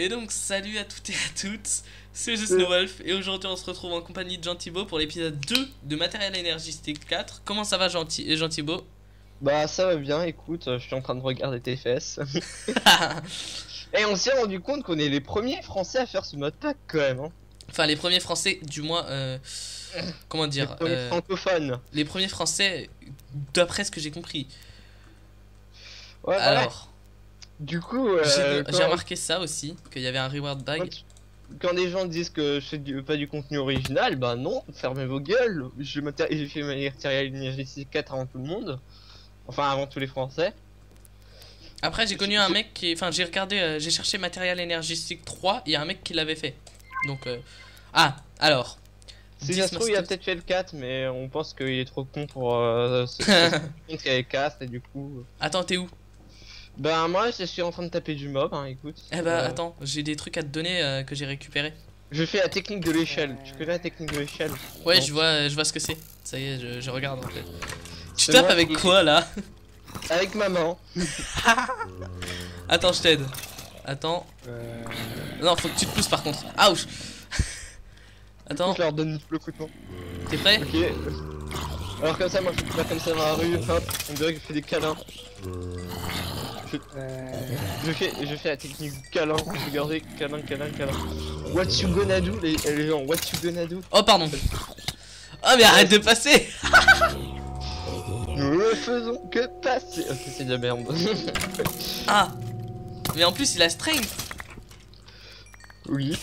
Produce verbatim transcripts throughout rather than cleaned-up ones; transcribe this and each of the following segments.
Et donc salut à toutes et à toutes, c'est Just No Wolf et aujourd'hui on se retrouve en compagnie de Jean Thibault pour l'épisode deux de Matériel énergistique quatre. Comment ça va Jean, Jean Thibault? Bah ça va bien, écoute, je suis en train de regarder tes fesses. Et on s'est rendu compte qu'on est les premiers français à faire ce mode pack quand même hein. Enfin les premiers français du moins, euh, comment dire, les premiers euh, francophones. Les premiers français d'après ce que j'ai compris. Ouais, Alors, voilà. Du coup, euh, j'ai quand... remarqué ça aussi, qu'il y avait un reward bag. Quand, quand des gens disent que je fais du, pas du contenu original, bah non, fermez vos gueules. J'ai fait Matériel énergistique quatre avant tout le monde. Enfin avant tous les français. Après j'ai connu un mec qui, enfin j'ai regardé, euh, j'ai cherché Matériel énergistique trois, il y a un mec qui l'avait fait. Donc euh... ah alors. Si ça se trouve il a peut-être fait le quatre, mais on pense qu'il est trop con pour euh, se compte qu'il y avait quatre et du coup. Attends, t'es où? Bah moi je suis en train de taper du mob, hein, écoute. Eh bah euh... attends, j'ai des trucs à te donner euh, que j'ai récupéré. Je fais la technique de l'échelle. Tu connais la technique de l'échelle? Ouais, non. je vois, je vois ce que c'est. Ça y est, je, je regarde en fait. Tu tapes avec quoi là? Avec maman. Attends, je t'aide. Attends. Euh... Non, faut que tu te pousses par contre. Ouch. Attends. Je leur donne le coup de poing. T'es prêt? Ok. Alors comme ça, moi je fais pas comme ça dans la rue. Hop, on dirait que je fais des câlins. Je... je fais, je fais la technique du câlin. Regardez, câlin, câlin, câlin. What you gonna do, les, les gens? What you gonna do? Oh pardon. Oh mais arrête de passer. Nous ne faisons que passer. Ok, c'est de la merde. Ah. Mais en plus il a strength. Oui.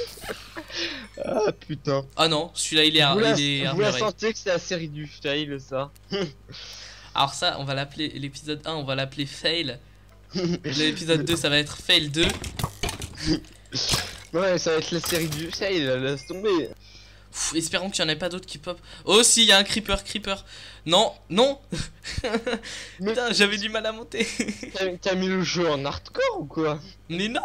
Ah putain. Ah non, celui-là il est Vous la, il est vous la armuré. sentez que c'est la série du fail ça? Alors ça, on va l'appeler l'épisode un, on va l'appeler fail. L'épisode deux, ça va être fail deux. Ouais, ça va être la série du fail, laisse tomber. Pff, espérons qu'il n'y en ait pas d'autres qui pop. Oh si, il y a un creeper, creeper. Non, non. Putain, j'avais du mal à monter. T'as mis le jeu en hardcore ou quoi? Mais non.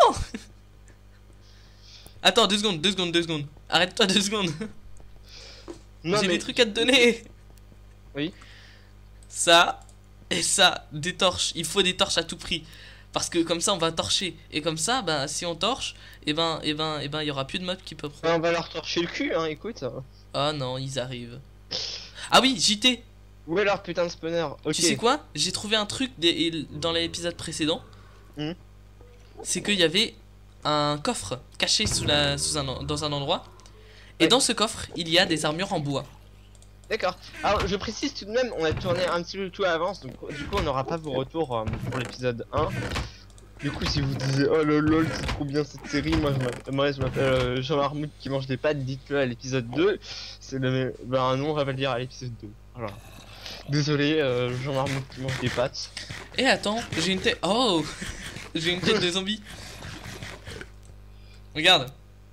Attends, deux secondes, deux secondes, deux secondes. Arrête-toi deux secondes. J'ai mais... des trucs à te donner. Oui. Ça et ça, des torches. Il faut des torches à tout prix. Parce que comme ça on va torcher. Et comme ça, bah si on torche, et ben et ben et ben il y aura plus de mobs qui pop. On va leur torcher le cul, hein, écoute. Oh non, ils arrivent. Ah oui, J T. Où est leur putain de spawner? Okay. Tu sais quoi? J'ai trouvé un truc des, dans l'épisode précédent. Mm. C'est qu'il y avait un coffre caché sous la, sous un, dans un endroit. Et ouais. Dans ce coffre, il y a des armures en bois. D'accord. Alors je précise tout de même, on a tourné un petit peu tout à l'avance, donc du coup on n'aura pas vos retours euh, pour l'épisode un. Du coup si vous disiez oh lol lol c'est trop bien cette série, moi je m'appelle euh, Jean Marmout qui mange des pâtes, dites-le à l'épisode deux. C'est le bah, un nom on va le dire à l'épisode deux. Voilà. Désolé euh, Jean Marmout qui mange des pâtes. Et attends, j'ai une tête. Oh j'ai une tête de zombie. Regarde.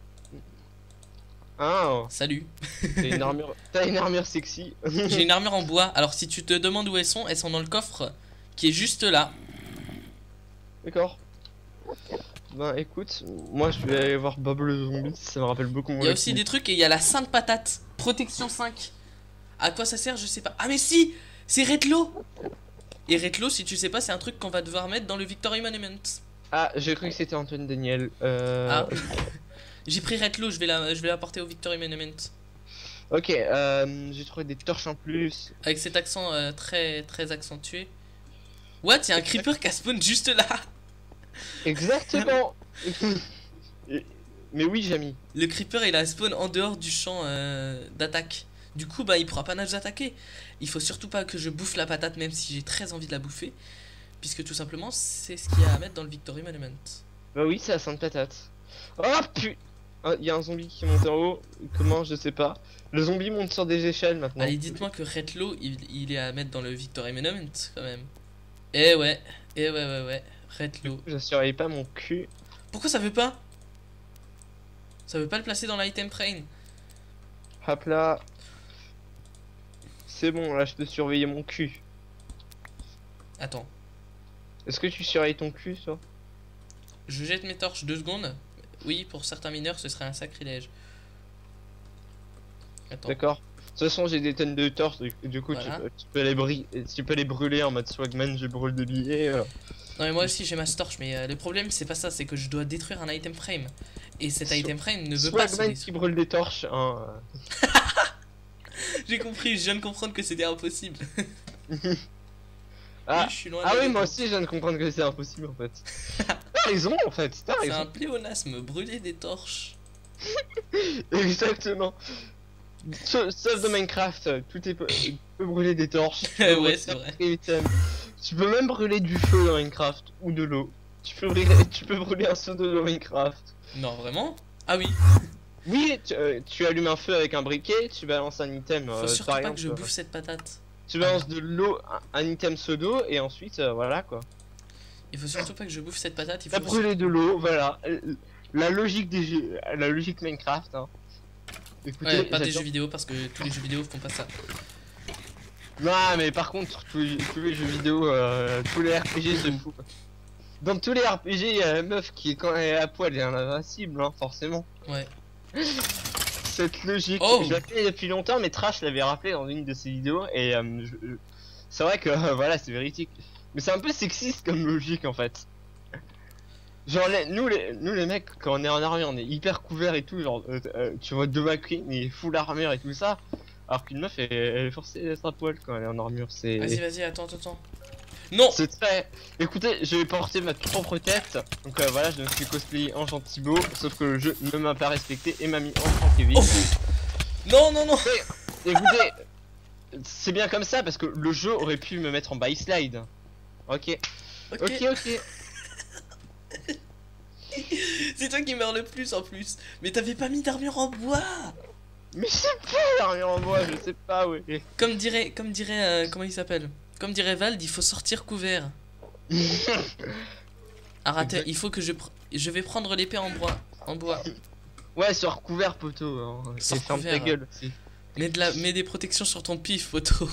Ah. Salut. T'as une armure, t'as une armure sexy. J'ai une armure en bois. Alors si tu te demandes où elles sont, elles sont dans le coffre qui est juste là. D'accord. Ben écoute, moi je vais aller voir Bob le zombie, ça me rappelle beaucoup mon. Il y a aussi des trucs et il y a la sainte patate. Protection cinq. À quoi ça sert, je sais pas. Ah mais si, c'est Retlo. Et Retlo, si tu sais pas, c'est un truc qu'on va devoir mettre dans le Victory Monument. Ah, j'ai cru que c'était Antoine Daniel. Euh... Ah. J'ai pris Retlo, je vais la, je vais l'apporter au Victory Monument. Ok, euh, j'ai trouvé des torches en plus. Avec cet accent euh, très très accentué. What? Y'a un creeper qui a spawn juste là. Exactement. Mais oui, Jamy. Le creeper il a spawn en dehors du champ euh, d'attaque. Du coup bah il pourra pas nous attaquer. Il faut surtout pas que je bouffe la patate même si j'ai très envie de la bouffer. Puisque tout simplement c'est ce qu'il y a à mettre dans le Victory Monument. Bah oui, c'est la sainte patate. Oh putain. Il oh, y a un zombie qui monte en haut. Comment, je sais pas. Le zombie monte sur des échelles maintenant. Allez, dites-moi que Retlo il, il est à mettre dans le Victory Monument quand même. Eh ouais, eh ouais, ouais, ouais. Retlo. Je surveille pas mon cul. Pourquoi ça veut pas? Ça veut pas le placer dans l'item train. Hop là. C'est bon, là je peux surveiller mon cul. Attends. Est-ce que tu surveilles ton cul, toi? Je jette mes torches deux secondes. Oui, pour certains mineurs, ce serait un sacrilège. D'accord. De toute façon, j'ai des tonnes de torches, du coup, voilà. tu, peux, tu, peux les brûler, tu peux les brûler en mode swagman, je brûle des billets. Euh. Non mais moi aussi j'ai ma torche, mais euh, le problème c'est pas ça, c'est que je dois détruire un item frame. Et cet item frame ne veut pas se Swagman qui détruire. brûle des torches, hein. J'ai compris, je viens de comprendre que c'était impossible. Ah, Oui, je suis loin ah de la oui, moi détente. aussi je viens de comprendre que c'est impossible en fait. T'as raison en fait, t'as C'est un raison. pléonasme, brûler des torches. Exactement. Sauf sauf de Minecraft, tout est. Tu peux brûler des torches. Tu peux Ouais, brûler c'est vrai. des items. Tu peux même brûler du feu dans Minecraft ou de l'eau. Tu peux brûler, tu peux brûler un seau d'eau dans Minecraft. Non, vraiment? Ah oui, Oui, tu, euh, tu allumes un feu avec un briquet, tu balances un item. faut euh, surtout par pas exemple, que je euh, bouffe cette patate. tu balances de l'eau, un, un item seau d'eau et ensuite euh, voilà quoi. Il faut surtout pas que je bouffe cette patate, il T'as faut... brûlé de l'eau, voilà. La logique des jeux, la logique Minecraft. Hein. Écoutez, Ouais, pas des j'adore. jeux vidéo parce que tous les jeux vidéo font pas ça. Non, mais par contre, tous les, tous les jeux vidéo, euh, tous les R P G se foutent. Dans tous les R P G, il y a la meuf qui, quand elle est à poil, elle est invincible, hein, forcément. Ouais. Cette logique, Oh. je la connais depuis longtemps, mais Trash l'avait rappelé dans une de ses vidéos, et euh, je- je- c'est vrai que euh, voilà, c'est véridique. Mais c'est un peu sexiste comme logique en fait. Genre, les- nous, les, nous les mecs, quand on est en armure, on est hyper couverts et tout. Genre, euh, euh, tu vois, Doma Queen, il est full armure et tout ça. Alors qu'une meuf, elle, elle est forcée d'être à poil quand elle est en armure. C'est. Vas-y, vas-y, attends, attends, attends. Non. C'est très. Écoutez, je vais porter ma propre tête. Donc euh, voilà, je me suis cosplayé en gentil beau. Sauf que le jeu ne m'a pas respecté et m'a mis en Franck Kevin. Oh. Non, non, non. Écoutez, c'est bien comme ça parce que le jeu aurait pu me mettre en by slide. Ok, Ok. ok, ok. C'est toi qui meurs le plus en plus. Mais t'avais pas mis d'armure en bois. Mais c'est pas l'armure en bois, je sais pas, ouais. Comme dirait, comme dirait, euh, comment il s'appelle? Comme dirait Vald, il faut sortir couvert. Arrête, Exact. il faut que je, pr- je vais prendre l'épée en bois, en bois. Ouais, sur couvert, poteau. Hein. Sur Et ferme ta couvert. gueule aussi. Mets de la, mets des protections sur ton pif, photo.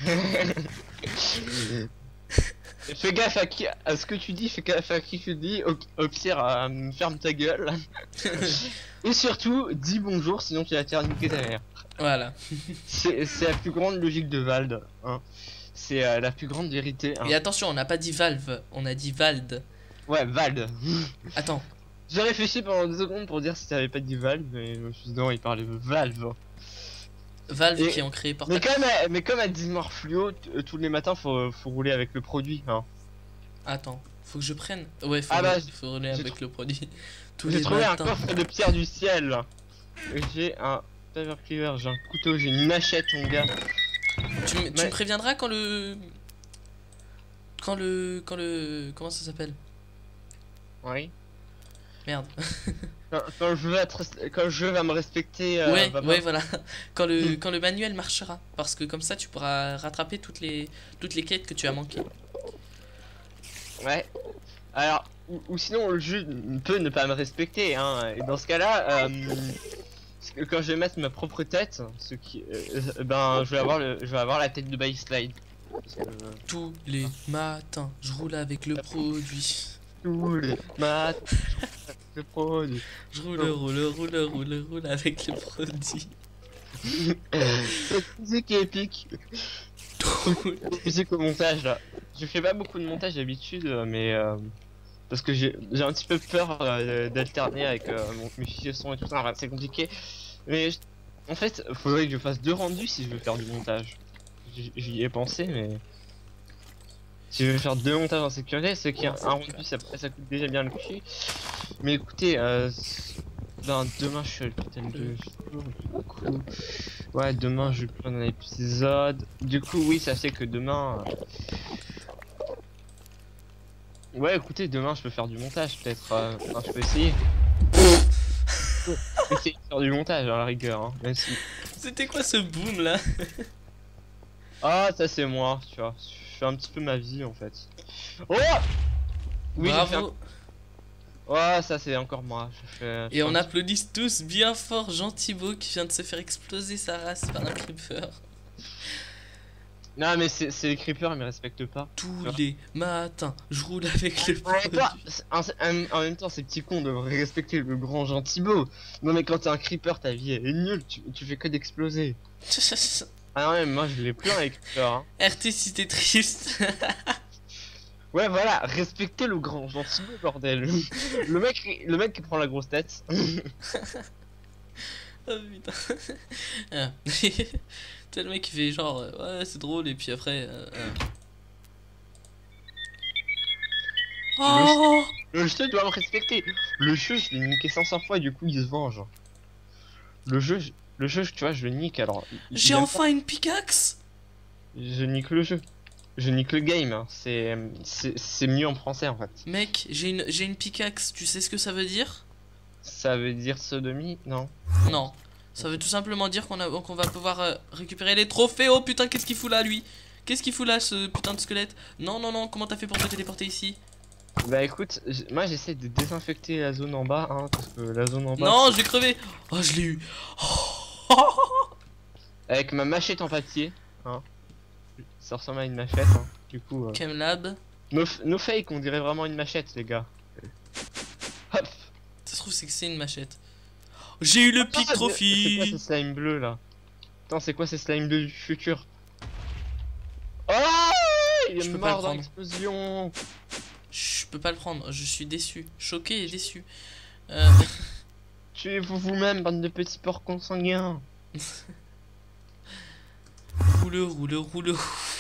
Fais gaffe à, qui, à ce que tu dis, fais gaffe à qui tu dis, au, au pire, euh, ferme ta gueule. Et surtout, dis bonjour, sinon tu vas te faire niquer ta mère. Voilà. C'est c'est la plus grande logique de Vald. Hein. C'est euh, la plus grande vérité. Hein. Et attention, on n'a pas dit Valve, on a dit Vald. Ouais, Vald. Attends. J'ai réfléchi pendant deux secondes pour dire si t'avais pas dit Valve, mais je me suis dit non, il parlait de Valve. Valve Et- qui ont créé Mais Portal. comme, à- mais comme à Dismorph Fluo, t- euh, tous les matins, faut, faut rouler avec le produit. Hein. Attends, faut que je prenne. Ouais, faut, Ah bah, faut rouler j'ai avec le produit. Tous J'ai les trouvé matins. un coffre de pierre du ciel. J'ai un paver cleaver, j'ai un couteau, j'ai une machette, mon gars. Tu, me- tu Ouais. me préviendras quand le. Quand le. Quand le. Comment ça s'appelle? Oui. Merde. Quand, quand le jeu va te res- quand le jeu va me respecter. euh, ouais, va ouais, pas- voilà. Quand le, Hmm. quand le manuel marchera. Parce que comme ça, tu pourras rattraper toutes les, toutes les quêtes que tu as manquées. Ouais. Alors, ou, ou sinon le jeu n- peut ne pas me respecter, hein. Et dans ce cas-là, euh, parce que quand je vais mettre ma propre tête, ce qui, euh, euh, ben, je vais avoir le, je vais avoir la tête de by slide. Parce que, euh, Tous les matins, je roule avec le produit. tous les matins, le produit. Je roule, roule, roule, roule, roule avec le produit. Cette musique est épique. Musique au montage là. Je fais pas beaucoup de montage d'habitude, euh, mais euh, parce que j'ai j'ai un petit peu peur euh, d'alterner avec euh, mon, mes fichiers son et tout ça. Enfin, c'est compliqué. Mais je- en fait, faudrait que je fasse deux rendus si je veux faire du montage. J'y j'y ai pensé, mais si je veux faire deux montages en sécurité, c'est qu'il y a un rendu, ça, ça coûte déjà bien le cul. Mais écoutez, euh, ben, demain je suis à l'hôpital de jour, du coup. Ouais, demain je vais prendre un épisode. Du coup, oui, ça fait que demain. euh, Ouais, écoutez, demain je peux faire du montage, peut-être. euh, Enfin, je peux essayer. Essayer de faire du montage à la rigueur, hein, même si. C'était quoi ce boom là? Ah, ça c'est moi, tu vois. Je fais un petit peu ma vie en fait. Oh! Oui, j'ai fait un- Bravo. Ouais, ça c'est encore moi. Je fais, je Et fais on un applaudit tous bien fort Jean Thibault qui vient de se faire exploser sa race par un creeper. Non mais c'est c'est les creepers, ils me respectent pas. Tous Ouais. les matins, je roule avec le En même produit. temps, c'est- en, en- en même temps, ces petits cons devraient respecter le grand Jean Thibault. Non mais quand t'es un creeper, ta vie elle est nulle, tu, tu fais que d'exploser. Ah non mais moi je l'ai plus avec creeper. Hein. R T si t'es triste. Ouais, voilà, respectez le grand gentil, bordel. Le mec, le mec qui prend la grosse tête. Oh putain. Ah. T'as le mec qui fait genre, euh, ouais, c'est drôle, et puis après. Euh, euh. Oh Le jeu doit me respecter. Le jeu, je l'ai niqué cinq cents fois, du coup, il se venge. Le jeu, je- le jeu, tu vois, je le nique alors. il- J'ai il aime enfin une pickaxe. pas- Je nique le jeu. Je nique le game. Hein. C'est, c'est, c'est mieux en français en fait. Mec, j'ai une, j'ai une pickaxe, tu sais ce que ça veut dire? Ça veut dire sodomie? Non. Non. Ça veut tout simplement dire qu'on a, qu'on va pouvoir euh, récupérer les trophées. Oh putain, qu'est-ce qu'il fout là, lui? Qu'est-ce qu'il fout là, ce putain de squelette? Non, non, non, comment t'as fait pour te téléporter ici? Bah écoute, j- moi j'essaie de désinfecter la zone en bas, hein, parce que la zone en bas. Non, je vais crever. Oh, je l'ai eu. Avec ma machette en papier, hein. Ça ressemble à une machette, hein. Du coup. Euh... Chemlab. No, f- no fake, on dirait vraiment une machette, les gars. Hop. Ça se trouve, c'est que c'est une machette. J'ai eu le pic Ah, C'est quoi trophy. ce slime bleu là? Attends, c'est quoi ces slime bleu du futur? Oh, il Je est peux pas le mort dans prendre. l'explosion. Je peux pas le prendre, je suis déçu. Choqué et déçu. Euh... Tuez-vous vous-même, bande de petits porcs consanguins. Roule, roule, roule.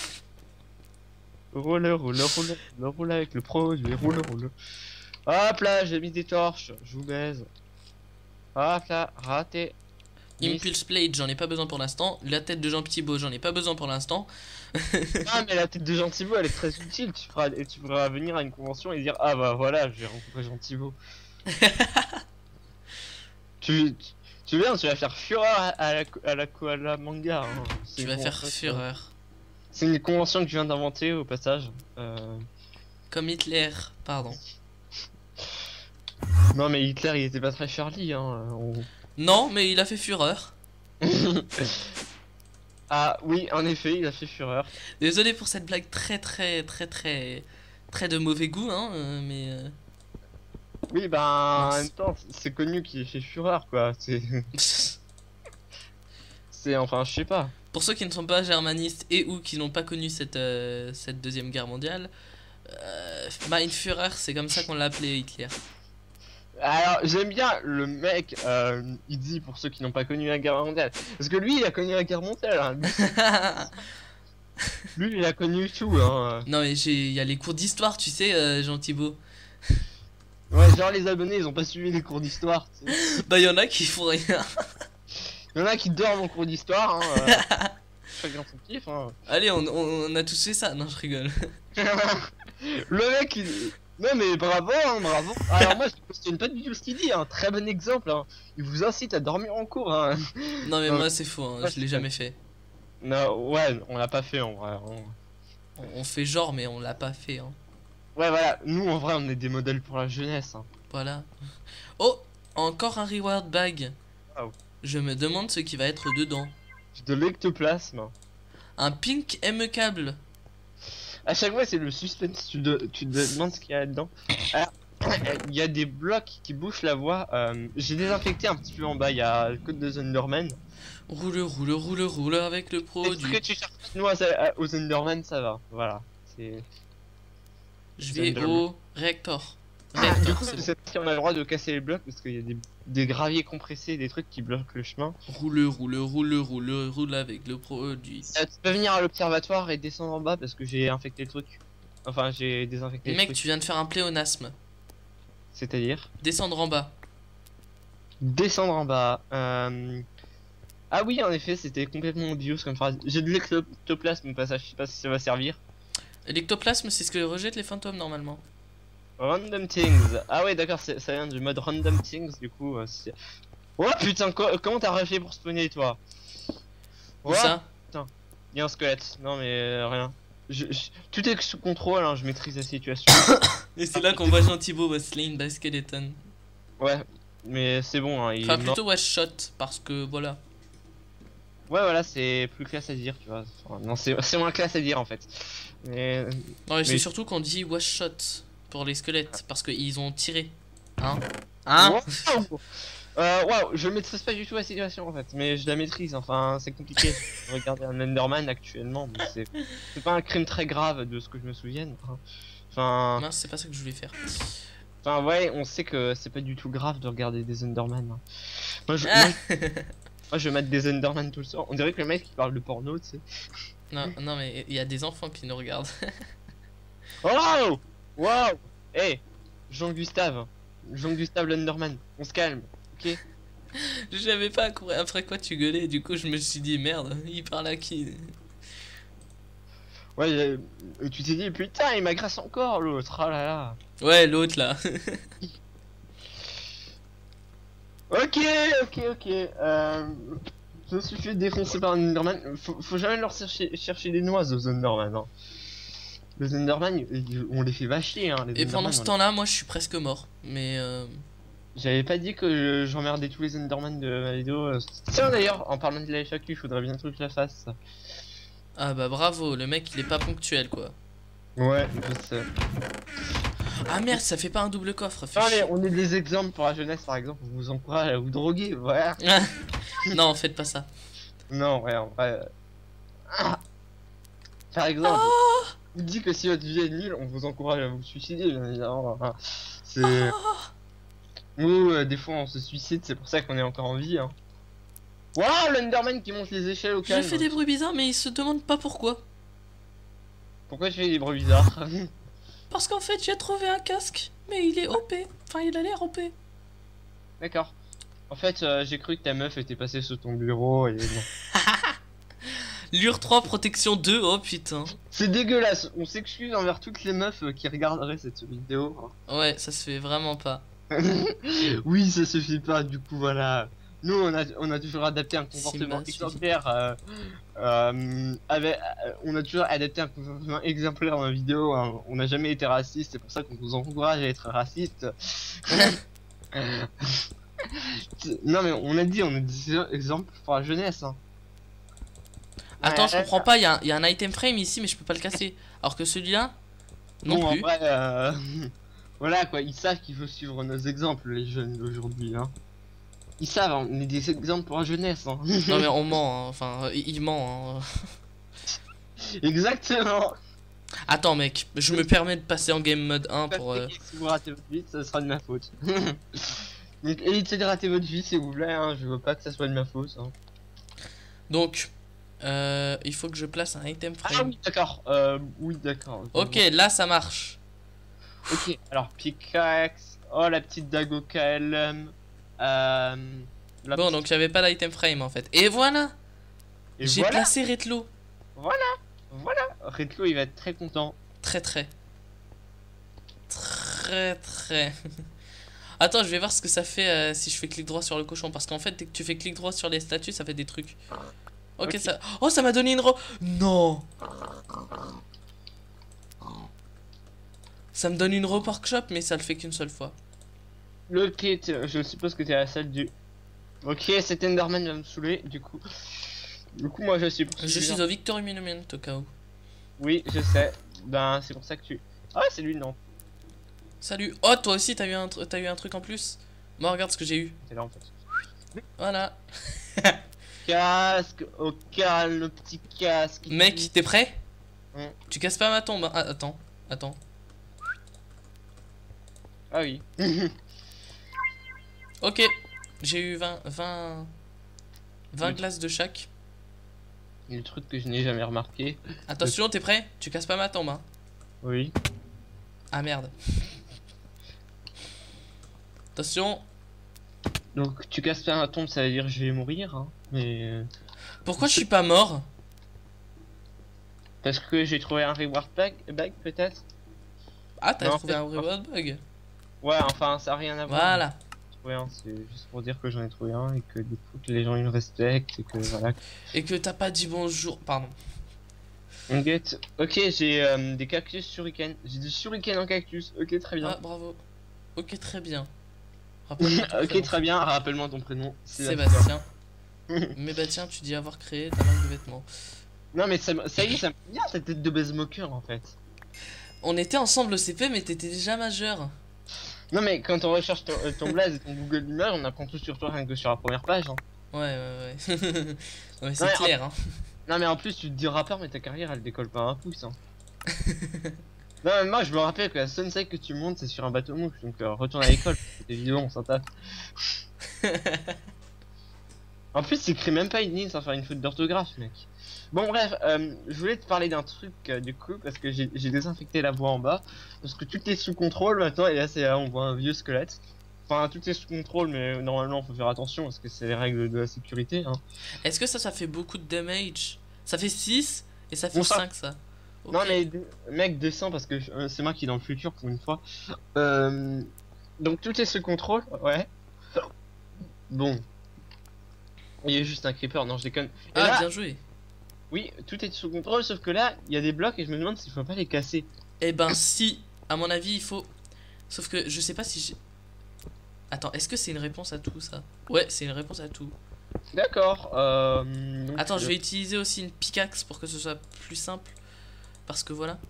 Roule, roule, roule, roule, roule avec le produit, roule, roule. Hop là, j'ai mis des torches, je vous baise. Hop là, raté. Miss. Impulse Plate, j'en ai pas besoin pour l'instant. La tête de Jean Thibault, j'en ai pas besoin pour l'instant. Ah mais la tête de Jean Thibault elle est très utile, tu feras, et tu pourras venir à une convention et dire ah bah voilà j'ai rencontré Jean Thibault. tu, tu, tu viens, tu vas faire fureur à, à la, à la koala manga. Hein. C'est Tu une vas faire convention- fureur. C'est une convention que je viens d'inventer au passage. Euh... Comme Hitler, pardon. Non mais Hitler il était pas très Charlie hein. On... Non, mais il a fait fureur. Ah oui en effet il a fait fureur. Désolé pour cette blague très très très très très de mauvais goût, hein, euh, mais... euh, Oui bah en Mince. même temps c'est connu qu'il fait fureur quoi. C'est c'est enfin je sais pas. Pour ceux qui ne sont pas germanistes et ou qui n'ont pas connu cette, euh, cette deuxième guerre mondiale, euh, Mein Führer, c'est comme ça qu'on l'a appelé Hitler. Alors j'aime bien le mec, euh, il dit pour ceux qui n'ont pas connu la guerre mondiale, parce que lui il a connu la guerre mondiale, hein. Lui, lui il a connu tout, hein. Non mais j'ai, il y a les cours d'histoire, tu sais, euh, Jean Thibault. Ouais, genre les abonnés ils ont pas suivi les cours d'histoire. Tu sais. Bah il y en a qui font rien. Il y en a qui dorment en cours d'histoire, hein. Euh, chacun son kiff, hein. Allez, on, on, on a tous fait ça. Non, je rigole. Le mec il... Non mais bravo, hein, bravo. Alors moi je questionne pas du tout ce qu'il dit, hein. Très bon exemple, hein. Il vous incite à dormir en cours, hein. Non mais Non, moi c'est faux, hein, je l'ai jamais fait. Non, ouais, on l'a pas fait en vrai. Hein. On, on fait genre mais on l'a pas fait, hein. Ouais voilà, nous en vrai on est des modèles pour la jeunesse, hein. Voilà. Oh, encore un reward bag. Wow. Je me demande ce qui va être dedans. De l'ectoplasme. Un pink M câble. À chaque fois, c'est le suspense. Tu, de- tu te demandes ce qu'il y a là-dedans. Alors, il y a des blocs qui bouchent la voie. Euh, J'ai désinfecté un petit peu en bas. Il y a le code de Thunderman. Roule, roule, roule, roule avec le Est-ce que produit. tu cherches nous à- à- au Thunderman, ça va. Voilà. C'est. Je vais Thunderman. au réacteur. Du Réacteur, coup, c'est bon. cette fois-ci, on a le droit de casser les blocs parce qu'il y a des, des graviers compressés, des trucs qui bloquent le chemin. Roule, roule, roule, roule, roule avec le produit. Euh, tu peux venir à l'observatoire et descendre en bas parce que j'ai infecté le truc. Enfin, j'ai désinfecté le Mec, truc. tu viens de faire un pléonasme. C'est-à-dire Descendre en bas. descendre en bas. Euh... Ah oui, en effet, c'était complètement obvious comme phrase. J'ai de l'ectoplasme au passage, je sais pas si ça va servir. L'ectoplasme, c'est ce que rejettent les fantômes normalement. Random things. Ah ouais, d'accord, c'est- ça vient du mode random things, du coup. euh, c'est- Oh putain, co- comment t'as fait pour spawner toi? Où Ouais, ça? il y a un squelette. Non mais euh, rien. Je, je- tout est sous contrôle, hein, je maîtrise la situation. Et c'est là qu'on voit Jean Thibault was slain by skeleton. Ouais, mais c'est bon, hein, il Enfin, est mort. plutôt was shot, parce que voilà. Ouais, voilà, c'est plus classe à dire, tu vois. Enfin, non, c'est c'est moins classe à dire en fait. Mais. Non, et c'est Mais- surtout qu'on dit was shot pour les squelettes, parce qu'ils ont tiré. Hein? Hein? Waouh euh, waouh, je maîtrise pas du tout la situation en fait, mais je la maîtrise, enfin c'est compliqué. Regarder un Enderman actuellement, mais c'est c'est pas un crime très grave de ce que je me souvienne. Hein. Enfin, Mince, c'est pas ça que je voulais faire. enfin ouais, on sait que c'est pas du tout grave de regarder des Enderman. Hein. Moi, je, Ah moi, moi, je mate des Enderman tout le soir. On dirait que le mec qui parle de porno, tu sais. non, non, mais il y a des enfants qui nous regardent. Oh! Wow! Hey! Jean-Gustave. Jean-Gustave l'Enderman. On se calme, ok? Je savais pas après quoi tu gueulais, du coup je me suis dit merde, il parle à qui? Ouais, euh, tu t'es dit, putain, il m'agresse encore l'autre. Oh là là. Ouais, l'autre là. Ok, ok, ok. Euh, je me suis fait défoncer par un Enderman. Faut, faut jamais leur chercher, chercher des noises aux Enderman. Hein. Les Enderman, ils- on les fait vacher. Hein, les Et Enderman, pendant ce on- temps-là, moi je suis presque mort. Mais euh... J'avais pas dit que je- j'emmerdais tous les Enderman de ma vidéo. euh. Tiens d'ailleurs, en parlant de la F A Q, il faudrait bientôt que je la fasse. ça. Ah bah bravo, le mec il est pas ponctuel quoi. Ouais, je sais. Ah merde, ça fait pas un double coffre, fais Non mais chier. on est des exemples pour la jeunesse par exemple, on vous encourage à vous droguer, voilà. Non, faites pas ça. Non, ouais, en vrai. euh, ah. Par exemple, Ah on vous dit que si votre vie est nulle, on vous encourage à vous suicider, bien évidemment. hein. C'est. Nous, euh, des fois on se suicide, c'est pour ça qu'on est encore en vie. Hein. Waouh, l'Enderman qui monte les échelles au Je calme. fais des bruits bizarres, mais il se demande pas pourquoi. Pourquoi tu fais des bruits bizarres? Parce qu'en fait, j'ai trouvé un casque, mais il est O P. Enfin, il a l'air O P. D'accord. En fait, euh, j'ai cru que ta meuf était passée sur ton bureau et non. Lure trois, protection deux, oh putain. C'est dégueulasse, on s'excuse envers toutes les meufs euh, qui regarderaient cette vidéo. Ouais, ça se fait vraiment pas. Oui, ça suffit pas, du coup, voilà. Nous, on a, on a toujours adapté un comportement m'a suffi. exemplaire. Euh, euh, avec, euh, on a toujours adapté un comportement exemplaire dans la vidéo. Hein. On n'a jamais été raciste, c'est pour ça qu'on vous encourage à être raciste. Non, mais on a dit, on a des exemples pour la jeunesse. Hein. Attends, je Ouais. comprends pas, il y, a un- y a un item frame ici, mais je peux pas le casser. Alors que celui-là, non Bon, plus. en vrai, euh, voilà quoi, ils savent qu'il faut suivre nos exemples, les jeunes d'aujourd'hui. Hein. Ils savent, hein, on est des exemples pour la jeunesse. Hein. Non mais on ment, hein. Enfin, il, il ment. Hein. Exactement. Attends mec, je me permets de passer en game mode un pour... euh, Si vous ratez votre vie, ça sera de ma faute. Donc évitez de rater votre vie s'il vous plaît, hein. Je veux pas que ça soit de ma faute. Hein. Donc, euh, il faut que je place un item Ah frame. oui, d'accord. Euh, oui, d'accord. Ok, là ça marche. Ok, alors pickaxe. Oh, la petite dague au K L M. Euh, la Bon, petite- donc j'avais pas d'item frame en fait. Et voilà, Et j'ai voilà, placé Retlo. voilà. Retlo, il va être très content. Très très. Très très. Attends, je vais voir ce que ça fait euh, si je fais clic droit sur le cochon. Parce qu'en fait, dès que tu fais clic droit sur les statues, ça fait des trucs. Ok, Ok. ça... Oh, ça m'a donné une ro... Non. Ça me donne une rope workshop, mais ça le fait qu'une seule fois. Ok, t'es- je suppose que t'es à la salle du... Ok, cet Enderman va me saouler, du coup... Du coup, moi, je suis... Je suis au Victory Monument au cas où. Oui, je sais. Ben, c'est pour ça que tu... Ah, c'est lui, non. Salut. Oh, toi aussi, t'as eu, un tr- t'as eu un truc en plus. Moi, regarde ce que j'ai eu. C'est là, en fait. Voilà. Casque, au calme, le petit casque. Mec, t'es prêt? Hmm. Tu casses pas ma tombe. Hein. Ah, attends, attends. Ah oui. Ok. J'ai eu vingt, vingt, vingt Oui. glaces de chaque. Le truc que je n'ai jamais remarqué. Attention, t'es prêt? Tu casses pas ma tombe. Hein. Oui. Ah merde. Attention. Donc, tu casses pas un tombe, ça veut dire que je vais mourir, hein. Mais... euh, Pourquoi je suis pas mort? Parce que j'ai trouvé un reward bag, bag peut-être. Ah, t'as Non, en trouvé fait, un reward bug. Ouais, enfin, ça a rien à voir. Voilà. Ouais, hein, c'est juste pour dire que j'en ai trouvé un et que du coup que les gens ils me respectent et que voilà. Et que t'as pas dit bonjour. Pardon. On get. Ok, j'ai euh, des cactus shuriken. J'ai des shuriken en cactus. Ok, très Ah, bien. bravo. Ok, très bien. Rappelle-moi ton ok, prénom. très bien. Rappelle-moi ton prénom. C'est Sébastien. Mais bah tiens, tu dis avoir créé ta marque de vêtements. Non, mais ça, me- ça y est, ça me bien ta tête de base moqueur en fait. On était ensemble au C P, mais t'étais déjà majeur. Non, mais quand on recherche ton, euh, ton blaze et ton Google Images, on apprend tout sur toi rien que sur la première page. Hein. Ouais, ouais, ouais. Non, mais c'est Ouais, clair, hein. Non, mais en plus, tu te dis rappeur, mais ta carrière elle décolle pas un pouce. Hein. Non, mais moi je me rappelle que la sunset que tu montes c'est sur un bateau mouche, donc euh, retourne à l'école, c'est évident, on s'en tape. En plus, c'est écrit même pas une ligne sans faire une faute d'orthographe, mec. Bon, bref, euh, je voulais te parler d'un truc euh, du coup, parce que j'ai j'ai désinfecté la voie en bas, parce que tout est sous contrôle maintenant, et là, c'est là, on voit un vieux squelette. Enfin, tout est sous contrôle, mais normalement, faut faire attention, parce que c'est les règles de la sécurité, hein. Est-ce que ça, ça fait beaucoup de damage? Ça fait six et ça fait Bon, ça- cinq ça. Ok. Non, mais mec, descends, parce que euh, c'est moi qui est dans le futur pour une fois. Euh, donc, tout est sous contrôle, ouais. Bon. Il y a juste un creeper, non, je déconne. Et Ah, là, bien joué. oui, tout est sous contrôle, sauf que là, il y a des blocs et je me demande s'il faut pas les casser. Eh ben si, à mon avis, il faut... Sauf que je sais pas si j'ai... Attends, est-ce que c'est une réponse à tout ça? Ouais, c'est une réponse à tout. D'accord, euh... donc, Attends, je euh, vais utiliser aussi une pickaxe pour que ce soit plus simple. Parce que voilà.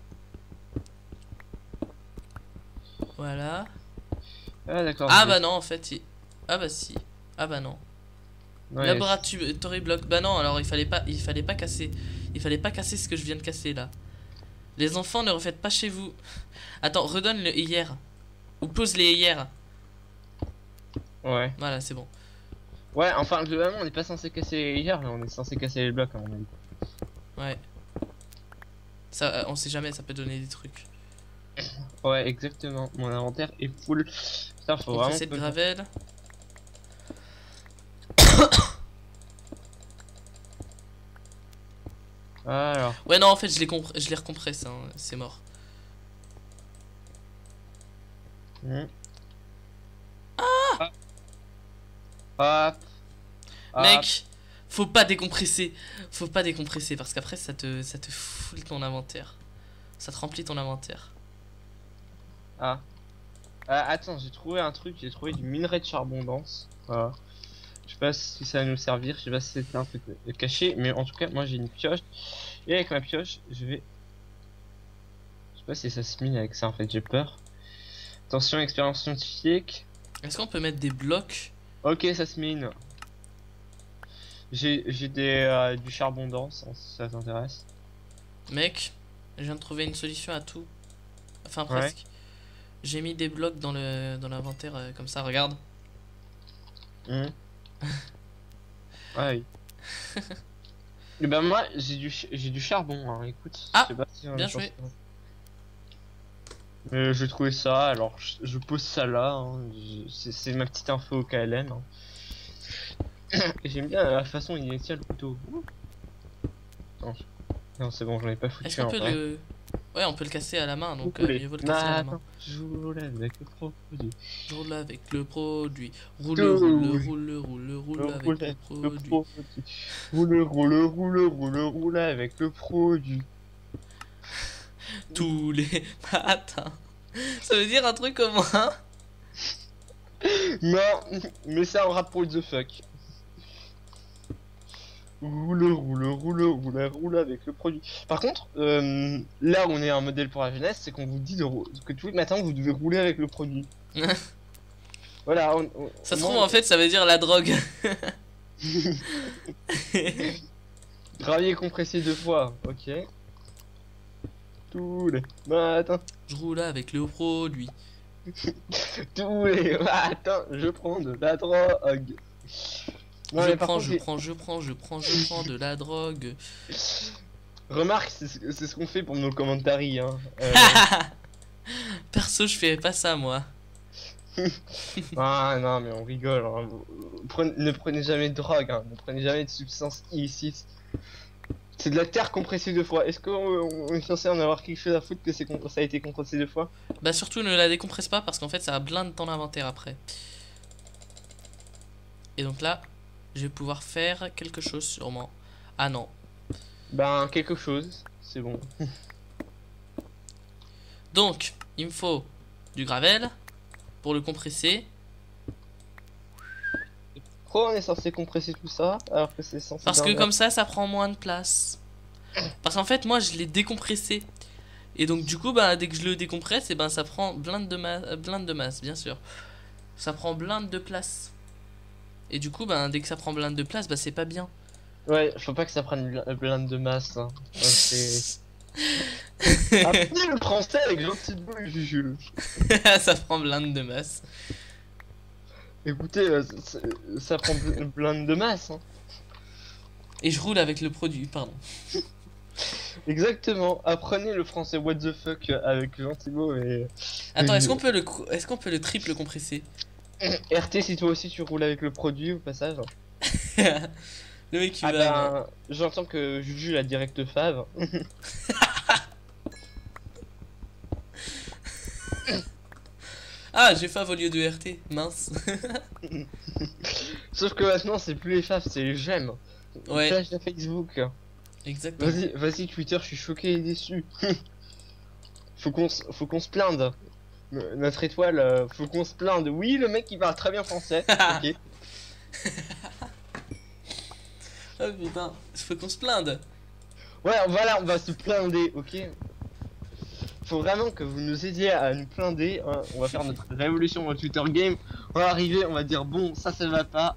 Voilà. Ah, d'accord. Ah je vais- bah non, en fait, il- ah bah si. Ah bah non. Ouais, Laboratory block. Bah non, alors il fallait pas, il fallait pas casser. Il fallait pas casser ce que je viens de casser là. Les enfants, ne refaites pas chez vous. Attends, redonne le hier. Ou pose les hier. Ouais. Voilà, c'est bon. Ouais, enfin, globalement, on n'est pas censé casser les hier, mais on est censé casser les blocs, à mon avis. Ouais. Ça, euh, on sait jamais, ça peut donner des trucs. Ouais, exactement. Mon inventaire est full. Putain, faut vraiment... Cette que- gravelle. Alors... Ouais, non, en fait, je l'ai compr- je l'ai recompressé, hein, c'est mort. hmm. Ah. Hop. Hop. Mec, faut pas décompresser. Faut pas décompresser parce qu'après, ça te, ça te fout ton inventaire. Ça te remplit ton inventaire. Ah. Ah, attends, j'ai trouvé un truc, j'ai trouvé du minerai de charbon dense. Voilà. Je sais pas si ça va nous servir, je sais pas si c'était un truc caché, mais en tout cas, moi j'ai une pioche. Et avec ma pioche, je vais... Je sais pas si ça se mine avec ça, en fait, j'ai peur. Attention, expérience scientifique. Est-ce qu'on peut mettre des blocs? Ok, ça se mine. J'ai j'ai des euh, du charbon dense, hein, si ça t'intéresse. Mec, je viens de trouver une solution à tout. Enfin, Ouais. presque. J'ai mis des blocs dans le dans l'inventaire euh, comme ça, regarde. Hum. Ouais. Et ben moi, j'ai du ch- j'ai du charbon, hein, écoute. Ah, je sais pas si on bien est sur joué. ça. Euh, je trouvais ça, alors je, je pose ça là, hein, je- c'est c'est ma petite info au K L M. Hein. Et j'aime bien la façon il tient le couteau. Attends, je- non c'est bon, j'en ai pas foutu. Est-ce qu'on en peut vrai. le... Ouais, on peut le casser à la main, donc Vous euh, voulez. mieux vaut le Non, casser à la attends, main. je vous lève avec le produit. Je roule avec le produit. Roule, Tout. roule, roule, roule, roule Le avec roule le avec produit. le produit. Roule, roule, roule, roule, roule avec le produit. Tous les matins. Ça veut dire un truc comme hein? Non, mais c'est un rap pour the fuck. Roule, roule, roule, roule, roule avec le produit. Par contre, euh, là où on est un modèle pour la jeunesse, c'est qu'on vous dit de rou- que tous les matins vous devez rouler avec le produit. Voilà. On, on- Ça se moi, trouve en fait ça veut dire la drogue. Gravier compressé deux fois, ok. Tous les matins, Je roule avec le produit. tous les matins, je prends de la drogue. Non, je mais par prends, contre, je j'ai- prends, je prends, je prends, je prends de la drogue. remarque, c'est ce c'est ce qu'on fait pour nos commentaires, hein. Euh, Perso, je fais pas ça moi. ah non, mais on rigole. Hein. Vous- vous prenez- ne prenez jamais de drogue, hein. Ne prenez jamais de substance illicite. C'est de la terre compressée deux fois. Est-ce qu'on on est censé en avoir quelque chose à foutre que c'est con- ça a été compressé deux fois? Bah surtout ne la décompresse pas parce qu'en fait ça blinde ton inventaire après. Et donc là, je vais pouvoir faire quelque chose sûrement. Ah non. Ben, quelque chose, c'est bon. Donc, il me faut du gravel pour le compresser. Pourquoi on est censé compresser tout ça alors que c'est censé. Parce que dormir comme ça, ça prend moins de place. Parce qu'en fait, moi, je l'ai décompressé. Et donc, du coup, bah, dès que je le décompresse, et ben, ça prend blinde de, ma blinde de masse, bien sûr. Ça prend blinde de place. Et du coup, bah, dès que ça prend blinde de place, bah, c'est pas bien. Ouais, faut pas que ça prenne bl- blinde de masse. Hein. Ouais, c'est- Apprenez le français avec Gentil de et Juju. Ça prend blinde de masse. Écoutez, euh, ça, ça prend blinde de masse. Hein. Et je roule avec le produit, pardon. Exactement, apprenez le français what the fuck avec Gentimo et... Attends, est-ce qu'on peut le est-ce qu'on peut le triple compresser? R T, si toi aussi tu roules avec le produit au passage. Le mec qui ah va... ben, j'entends que Juju a direct fave. Ah, j'ai fave au lieu de R T, mince. Sauf que maintenant c'est plus les faves, c'est les j'aime. Ouais. Flash de Facebook. Exactement. Vas-y, vas-y Twitter, je suis choqué et déçu. faut qu'on faut qu'on se plainde. Notre étoile, euh, faut qu'on se plainde. Oui, le mec il parle très bien français. Ok. Oh putain, faut qu'on se plainde. Ouais, voilà, on va se blinder, ok. Faut vraiment que vous nous aidiez à nous blinder. Hein. On va faire notre révolution dans Twitter Game. On va arriver, on va dire bon, ça, ça va pas.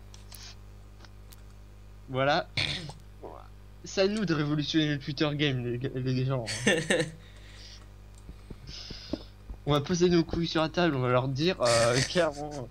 Voilà. C'est à nous de révolutionner le Twitter Game, les, les gens. Hein. On va poser nos couilles sur la table, on va leur dire euh, clairement.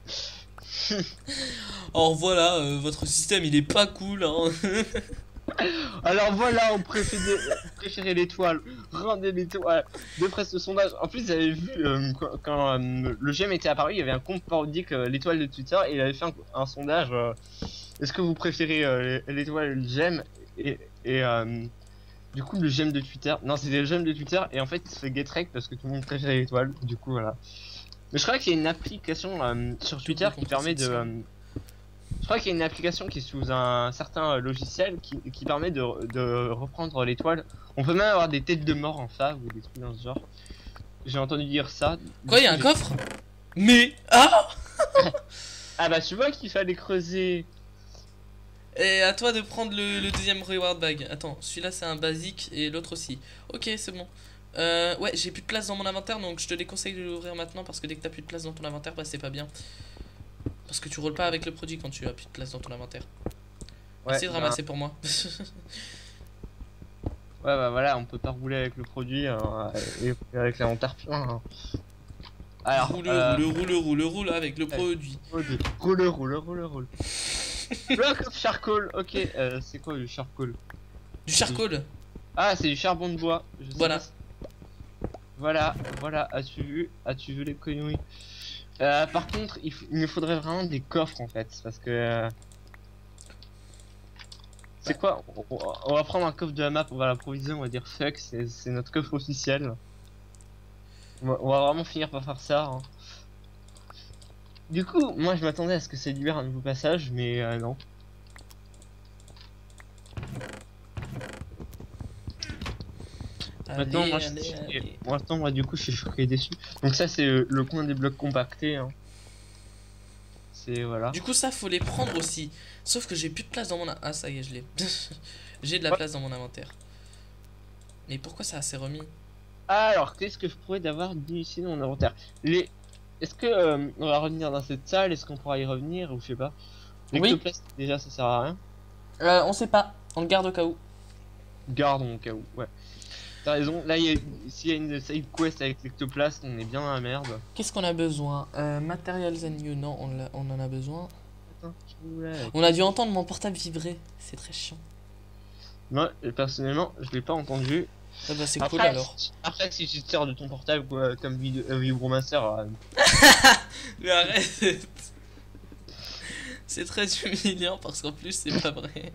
Or voilà, euh, votre système il est pas cool hein. Alors voilà, on préférait, préférait l'étoile, rendez l'étoile, d'après ce sondage. En plus, j'avais vu euh, quand, quand euh, le G M était apparu, il y avait un compte parodique euh, l'étoile de Twitter et il avait fait un, un sondage. Euh, Est-ce que vous préférez euh, l'étoile et le G M et, et euh, du coup le G M de Twitter, non c'était le G M de Twitter et en fait il se fait get wrecked parce que tout le monde préférait l'étoile. Du coup voilà. Mais je crois qu'il y a une application euh, sur Twitter qui permet de euh, je crois qu'il y a une application qui est sous un certain logiciel qui, qui permet de, de reprendre l'étoile. On peut même avoir des têtes de mort en fave ou des trucs dans ce genre. J'ai entendu dire ça. Quoi, il y a un coffre? Mais... Ah ah bah tu vois qu'il fallait creuser. Et à toi de prendre le, le deuxième reward bag. Attends, celui-là c'est un basique et l'autre aussi. Ok, c'est bon. Euh, ouais, j'ai plus de place dans mon inventaire donc je te déconseille de l'ouvrir maintenant parce que dès que t'as plus de place dans ton inventaire, bah c'est pas bien. Parce que tu roules pas avec le produit quand tu as plus de place dans ton inventaire. Ouais, Essaye de bah... ramasser pour moi. Ouais bah voilà, on peut pas rouler avec le produit hein, et avec l'inventaire plein. Hein. Alors, roule, euh... roule, roule, roule, roule avec le produit. Roule, roule, roule, roule. Block of charcoal, ok, euh, c'est quoi du charcoal? Du charcoal? Ah, c'est du charbon de bois. Je sais voilà. Pas. Voilà, voilà, as-tu vu? As-tu vu les conneries? Euh, par contre, il, il nous faudrait vraiment des coffres en fait, parce que... Euh... C'est quoi? on, on va prendre un coffre de la map, on va l'improviser, on va dire fuck, c'est notre coffre officiel. On va, on va vraiment finir par faire ça. Hein. Du coup, moi je m'attendais à ce que ça libère un nouveau passage, mais euh, non. Allez, maintenant, moi, allez, je, allez. Maintenant, moi, du coup, je suis choqué déçu. Donc ça, c'est le, le coin des blocs compactés. Hein. C'est voilà. Du coup, ça, faut les prendre aussi. Sauf que j'ai plus de place dans mon... Ah, ça y est, je l'ai. J'ai de la place dans mon inventaire. Mais pourquoi ça s'est remis? Alors, qu'est-ce que je pourrais d'avoir ici dans mon inventaire? Les... Est-ce que euh, on va revenir dans cette salle? Est-ce qu'on pourra y revenir ou je sais pas? Oui. Déjà, ça sert à rien. Euh, on sait pas. On le garde au cas où. Garde au cas où. Ouais. T'as raison. Là, s'il y a une side quest avec l'ectoplast, on est bien dans la merde. Qu'est-ce qu'on a besoin? euh, Materials and new. Non, on, a, on en a besoin. Attends, on a dû entendre mon portable vibrer. C'est très chiant. Moi, personnellement, je l'ai pas entendu. Ah bah c'est cool alors. Après si tu te sers de ton portable quoi, comme Vibromaster. Euh... Mais arrête. C'est très humiliant parce qu'en plus c'est pas vrai.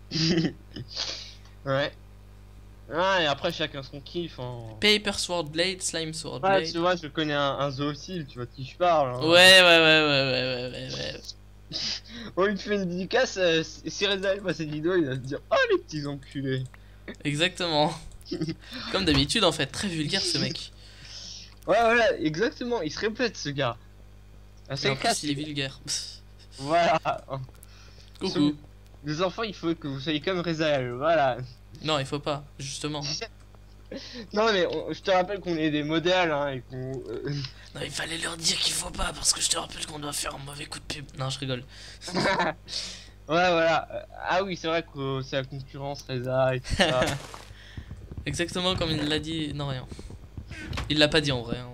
Ouais. Ah et après chacun son kiff. Hein. Paper Sword Blade, Slime Sword Blade. Ouais tu vois je connais un, un zoophyte, tu vois de qui je parle. Hein. Ouais ouais ouais ouais ouais ouais ouais ouais. On lui fait une dédicace, euh, si Reza voit cette vidéo il va se dire oh les petits enculés. Exactement. Comme d'habitude en fait, très vulgaire ce mec. Ouais voilà, exactement, il se répète ce gars. Ah, c'est cas il est vulgaire. Voilà. Coucou. Les enfants il faut que vous soyez comme Reza, voilà. Non il faut pas, justement. Non mais on, je te rappelle qu'on est des modèles hein, et qu'on... Euh... Non il fallait leur dire qu'il faut pas parce que je te rappelle qu'on doit faire un mauvais coup de pub. Non je rigole. Ouais voilà, ah oui c'est vrai que c'est la concurrence Reza et tout ça. Exactement comme il l'a dit. Non, rien. Il l'a pas dit en vrai. Hein.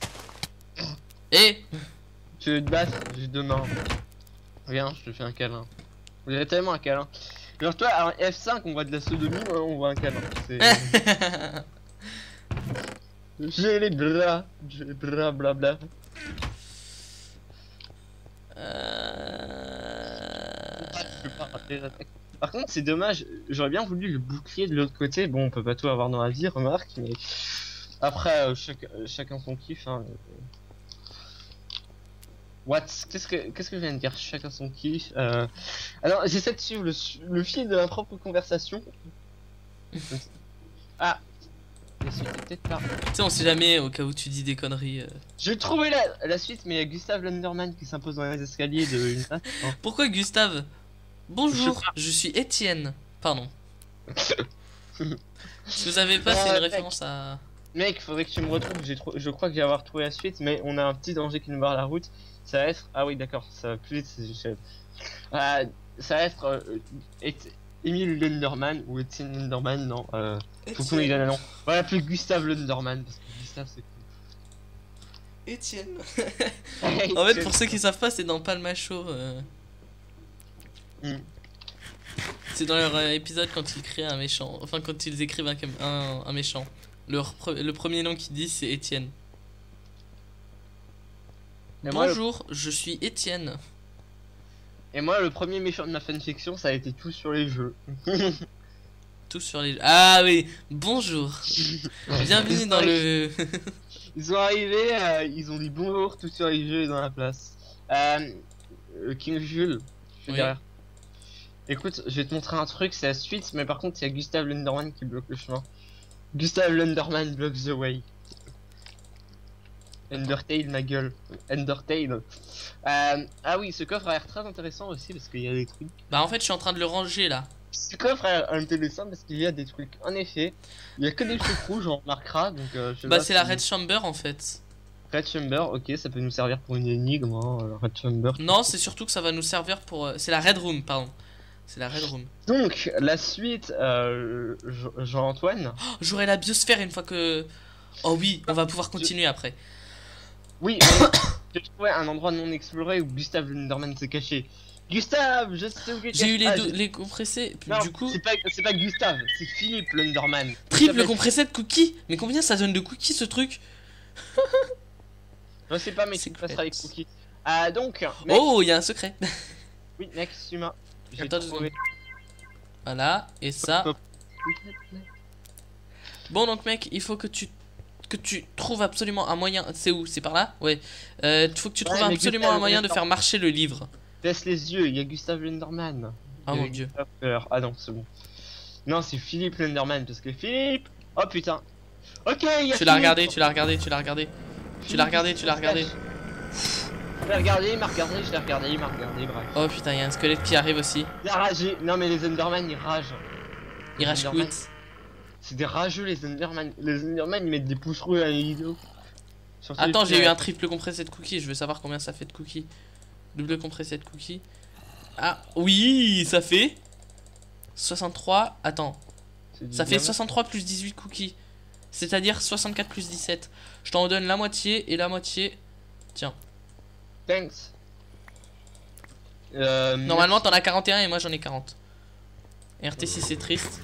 Eh Tu veux te battre? J'ai deux mains. Regarde, je te fais un câlin. Vous avez tellement un câlin. Genre toi, alors F cinq, on voit de la sodomie, moi, on voit un câlin. C'est... J'ai les bras, j'ai les bras, blabla. Euh... Je peux pas rater les attaques. Par contre, c'est dommage, j'aurais bien voulu le bouclier de l'autre côté. Bon, on peut pas tout avoir dans la vie, remarque, mais après, euh, chaque, euh, chacun son kiff. Hein. What? Qu'est-ce que qu'est-ce que je viens de dire? Chacun son kiff. Euh... Alors, j'essaie de suivre le, le fil de ma propre conversation. Ah, la suite est peut-être là. Tu sais, on sait jamais au cas où tu dis des conneries. Euh... J'ai trouvé la, la suite, mais il y a Gustave Lunderman qui s'impose dans les escaliers de une place. Hein. Pourquoi Gustave? Bonjour, je, je suis Étienne. Pardon. Si vous savez pas, c'est une référence à. Mec, faudrait que tu me retrouves. J'ai trop... Je crois que j'ai avoir trouvé la suite, mais on a un petit danger qui nous barre la route. Ça va être. Ah oui, d'accord, ça va plus vite. C'est... Euh, ça va être. Euh, et... Emile Lunderman ou Etienne Lunderman, non. Euh, faut qu'on lui donne un nom. On va l'appeler Gustave Lunderman parce que Gustave c'est cool. Etienne. En fait, pour ceux qui savent pas, c'est dans Palmacho. Euh... Mm. C'est dans leur euh, épisode quand ils créent un méchant. Enfin, quand ils écrivent un, un, un méchant. Leur pre le premier nom qu'ils disent, c'est Étienne. Bonjour, le... je suis Étienne. Et moi, le premier méchant de ma fanfiction, ça a été tout sur les jeux. Tout sur les jeux. Ah oui, bonjour. Bienvenue dans le... Ils sont arrivés, euh, ils ont dit bonjour, tout sur les jeux et dans la place. Euh, King Jules, je suis oui. derrière. Écoute, je vais te montrer un truc, c'est la suite, mais par contre, il y a Gustave Lunderman qui bloque le chemin. Gustave Lunderman blocks the way. Undertale, ma gueule. Undertale. Euh, ah oui, ce coffre a l'air très intéressant aussi parce qu'il y a des trucs. Bah en fait, je suis en train de le ranger là. Ce coffre a l'air intéressant parce qu'il y a des trucs. En effet, il y a que des trucs rouges, on remarquera. Donc, euh, je bah c'est la Red Chamber en fait. Red Chamber, ok, ça peut nous servir pour une énigme, hein, Red Chamber. Non, c'est surtout que ça va nous servir pour... C'est la Red Room, pardon. C'est la Red Room. Donc, la suite, euh, Jean-Antoine. Oh, j'aurai la biosphère une fois que... Oh oui, on va pouvoir continuer je... après. Oui, j'ai trouvé un endroit non exploré où Gustave Lunderman s'est caché. Gustave, je sais où j'ai eu les, ah, les compressés, non, du coup... c'est pas, pas Gustave, c'est Philippe Lunderman. Triple compressé de cookies. Mais combien ça donne de cookies ce truc? Je sais pas, mais tu passeras les cookies. Ah donc... Mec... Oh, il y a un secret. Oui, mec, suis-moi. Attends, trouvé... Voilà, et ça... Bon donc mec, il faut que tu... que tu trouves absolument un moyen... C'est où? C'est par là? Ouais. Euh, il faut que tu trouves ouais, absolument Gustave, un moyen de faire marcher le livre. Laisse les yeux, il y a Gustave Lunderman. Oh mon dieu. Ah non, c'est bon. Non, c'est Philippe Lunderman, parce que Philippe... Oh putain. Ok, il y a Tu l'as regardé, tu l'as regardé, tu l'as regardé. Tu l'as regardé, tu l'as regardé. Je l'ai regardé, il m'a regardé, je l'ai regardé, il m'a regardé, bref. Oh putain, il y a un squelette qui arrive aussi. Il a ragé. Non mais les Enderman, ils ragent. Ils ragent quit. C'est des rageux les Enderman. Les Enderman, ils mettent des pouces-roues à la vidéo. Attends, j'ai eu un triple compressé de cookies, je veux savoir combien ça fait de cookies. Double compressé de cookies. Ah, oui, ça fait soixante-trois. Attends. Ça fait soixante-trois plus dix-huit cookies. C'est-à-dire soixante-quatre plus dix-sept. Je t'en donne la moitié et la moitié. Tiens. Thanks. Euh, Normalement, t'en as quarante et un et moi j'en ai quarante. R T six, c'est triste.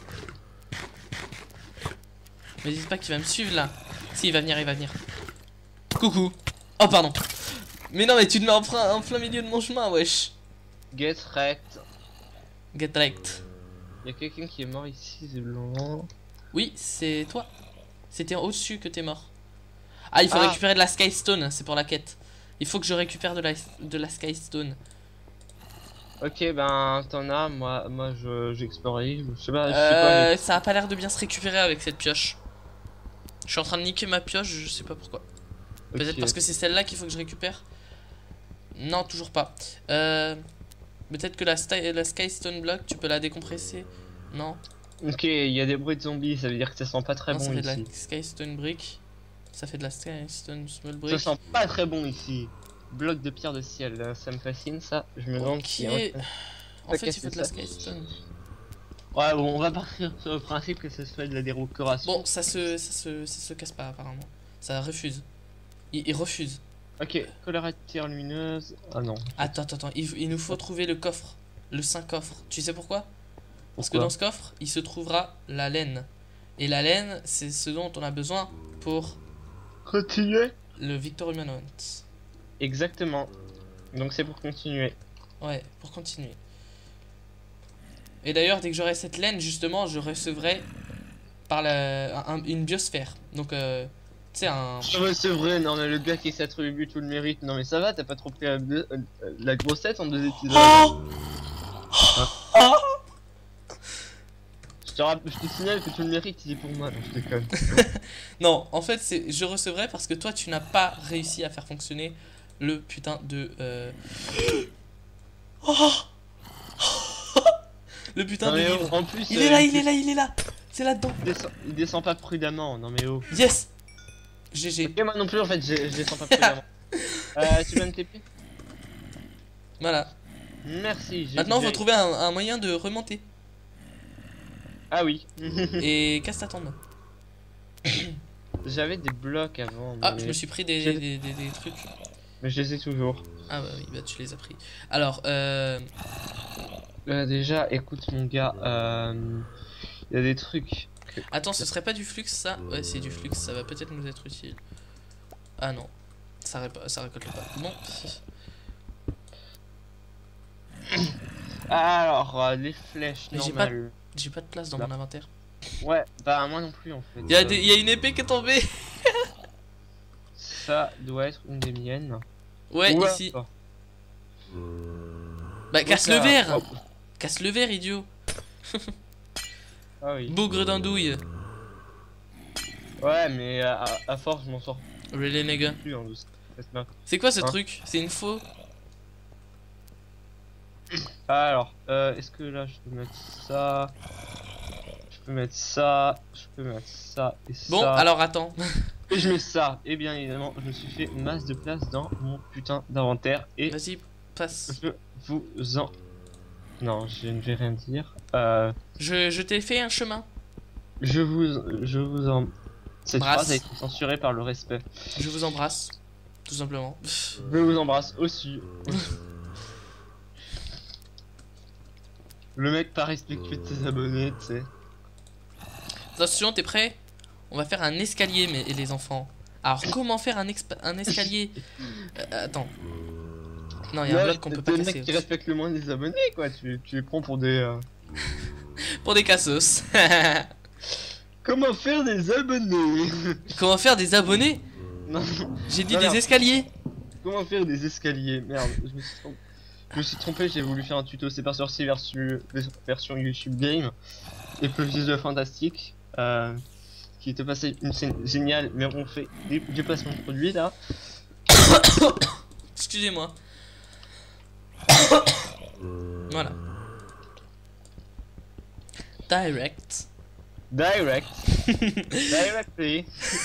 Mais dis pas qu'il va me suivre là. Si, il va venir, il va venir. Coucou. Oh, pardon. Mais non, mais tu te mets en plein, en plein milieu de mon chemin, wesh. Get wrecked. Get wrecked. Y'a quelqu'un qui est mort ici, c'est blanc. Oui, c'est toi. C'était au-dessus que t'es mort. Ah, il faut ah. récupérer de la Sky Stone, c'est pour la quête. Il faut que je récupère de la, de la Sky Stone. Ok, ben t'en as, moi, moi je j'explorais. Je sais pas, je sais euh, pas mais... Ça a pas l'air de bien se récupérer avec cette pioche. Je suis en train de niquer ma pioche, je sais pas pourquoi. Peut-être okay. Parce que c'est celle-là qu'il faut que je récupère. Non, toujours pas. Euh, Peut-être que la, la Sky Stone Block, tu peux la décompresser. Non. Ok, il y a des bruits de zombies, ça veut dire que ça sent pas très non, bon ça fait ici. De la Sky Stone Brick. Ça fait de la Sky Stone Small Brick. Ça sent pas très bon ici. Bloc de pierre de ciel, ça me fascine ça. Je me demande okay. si. En fait, il faut de la Sky Stone. Ouais, bon, on va partir sur le principe que ce soit de la décoration. Bon, ça se, ça se, ça se casse pas apparemment. Ça refuse. Il, il refuse. Ok, colorature lumineuse. Ah non. Attends, attends, attends. Il, il nous faut trouver le coffre. Le saint coffre. Tu sais pourquoi? Parce que Pourquoi dans ce coffre, il se trouvera la laine. Et la laine, c'est ce dont on a besoin pour continuer. le Victor Humanoid. Exactement. Donc c'est pour continuer. Ouais, pour continuer. Et d'ailleurs, dès que j'aurai cette laine, justement, je recevrai par la, un- une biosphère. Donc, euh, tu sais, un... Ah ouais, c'est vrai, non mais le gars qui s'attribue tout le mérite. Non mais ça va, t'as pas trop pris la, euh, la grossette en deux épisodes. Oh Hein. Je te, rapp- je te signale que tout le mérite il est pour moi, donc je déconne. Non, en fait, c'est je recevrai parce que toi, tu n'as pas réussi à faire fonctionner le putain de... Euh... Oh le putain Non de mais oh, livre. en plus, Il euh, est là, il est là, il est là. C'est là-dedans. il descend, il descend pas prudemment, non mais oh. Yes. G G. Ok, moi non plus en fait, je je descends pas prudemment. euh, tu vas me T P? Voilà. Merci. j'ai- Maintenant, j'ai- faut trouver un, un moyen de remonter. Ah oui. Et casse ta tombe. J'avais des blocs avant, mais... Ah, je me suis pris des, j'ai- des, des, des trucs. mais je les ai toujours. Ah bah oui, bah tu les as pris. Alors, euh... Euh, déjà, écoute mon gars, euh... il y a des trucs. Que... Attends, ce serait pas du flux ça? Ouais, c'est du flux, ça va peut-être nous être utile. Ah non, ça, ré ça récolte pas. Bon. Alors, euh, les flèches Mais j'ai normales. J'ai pas de place dans Là. mon inventaire. Ouais, bah moi non plus en fait. Y'a Euh, des... y a une épée qui est tombée. Ça doit être une des miennes. Ouais, Ouais, ici. oh. Bah casse Donc, le euh, verre. hop. Casse le verre, idiot. Ah oui. Bougre d'andouille. Ouais, mais à, à- à force, je m'en sors Really nigga. plus en douce. cette map. C'est quoi ce Hein. truc? C'est une faux? Alors, euh, est-ce que là je peux mettre ça? Je peux mettre ça, je peux mettre ça et Bon, ça. alors attends. Et je mets ça. Et bien évidemment, je me suis fait une masse de place dans mon putain d'inventaire. Et Vas-y, passe. je vous en... Non, je ne vais rien dire. Euh, Je, je t'ai fait un chemin. je vous... Je vous en... Cette Brasse. phrase a été censurée par le respect. Je vous embrasse. Tout simplement. Pff. Je vous embrasse aussi. Le mec pas respectueux de ses abonnés, tu sais. Attention, t'es prêt? On va faire un escalier, mais et les enfants. Alors, comment faire un, expa- un escalier? Euh, Attends. Non, il y a un bloc qu'on peut pas le casser. mec qui respecte le moins des abonnés, quoi. Tu, tu les prends pour des... euh, Pour des cassos. Comment faire des abonnés? Comment faire des abonnés? Non. J'ai dit Non, des non. escaliers. Comment faire des escaliers? Merde, je me suis trompé. Je me suis trompé, j'ai voulu faire un tuto C'est pas sorcier version, version YouTube Game. Et plus de fantastique. Euh, qui était passé une scène géniale, mais on fait des, des placements de produits là. Excusez-moi. Voilà. Direct. Direct. Directly.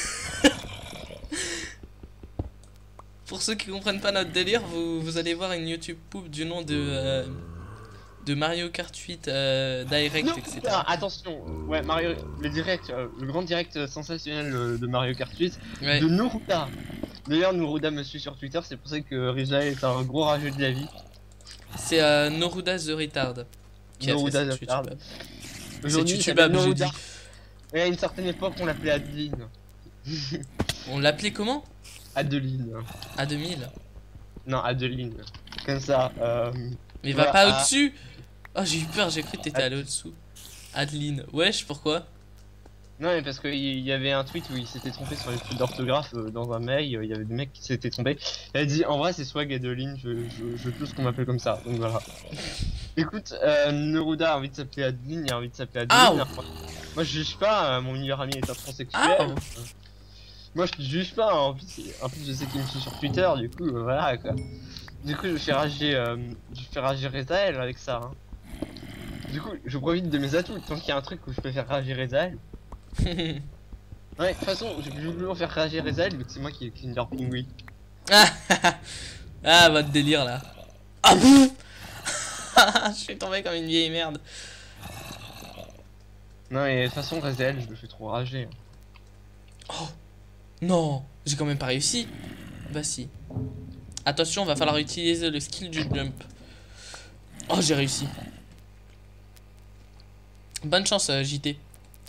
Pour ceux qui comprennent pas notre délire, vous, vous allez voir une YouTube pub du nom de euh, de Mario Kart huit euh, Direct, Non, et cetera. putain, attention, ouais, Mario, le direct, euh, le grand direct sensationnel euh, de Mario Kart huit, Ouais. de Nourouda. D'ailleurs, Nourouda me suit sur Twitter, c'est pour ça que Rija est un gros rageux de la vie. C'est euh, Noruda the Retard qui a fait Nourouda cette the YouTube. Retard. C'est Aujourd'hui, il YouTubable, s'appelle j'ai dit. Nourouda. Et à une certaine époque, on l'appelait Adeline. On l'appelait comment? Adeline. A deux mille. Non, Adeline. Comme ça. Euh... Mais va Voilà, pas ah. au-dessus. Oh, j'ai eu peur, j'ai cru que t'étais Ad- allé au-dessous. Adeline. Wesh, pourquoi? Non, mais parce qu'il y avait un tweet où il s'était trompé sur les fautes d'orthographe euh, dans un mail. euh, Il y avait des mecs qui s'étaient trompés. Il a dit en vrai, c'est Swag Adeline, je, je, je veux plus qu'on m'appelle comme ça. Donc voilà. Écoute, euh, Neruda a envie de s'appeler Adeline, il a envie de s'appeler Adeline. Aouh. Moi je juge pas, euh, mon meilleur ami est un transsexuel. Aouh. Euh, Moi je te juge pas, hein. en, plus, en plus je sais qu'il me suit sur Twitter, du coup euh, voilà quoi. Du coup je fais rager, euh, je fais rager Rezael avec ça. Hein. Du coup je profite de mes atouts, tant qu'il y a un truc où je peux faire rager Rezael. Ouais, de toute façon je vais toujours faire rager Rezael, vu que c'est moi qui ai Kinder Pingui. Ah, ah, votre délire là. Ah, boum. Je suis tombé comme une vieille merde. Non mais de toute façon Razel, je le fais trop rager. Oh non, j'ai quand même pas réussi. Bah si. Attention, va falloir utiliser le skill du jump. Oh, j'ai réussi. Bonne chance, euh, J T.